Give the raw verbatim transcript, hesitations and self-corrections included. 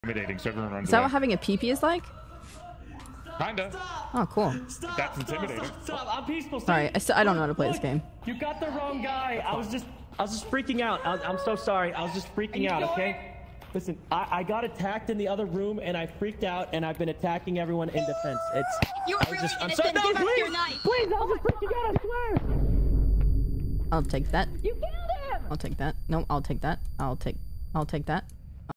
Intimidating, so everyone runs Is that away. what having a pee-pee is like? Kinda. Oh, cool. Stop, That's intimidating. Stop, stop, I'm peaceful. Sorry, I, st I don't know how to play this game. You got the wrong guy. I was just, I was just freaking out. I, I'm so sorry. I was just freaking out, okay? Listen, I, I got attacked in the other room and I freaked out and I've been attacking everyone in defense. It's. You're I was really just, I'm innocent. sorry. No, Give us please, your knife. please, I was just freaking out. I swear. I'll take that. You killed him. I'll take that. No, I'll take that. I'll take. I'll take that.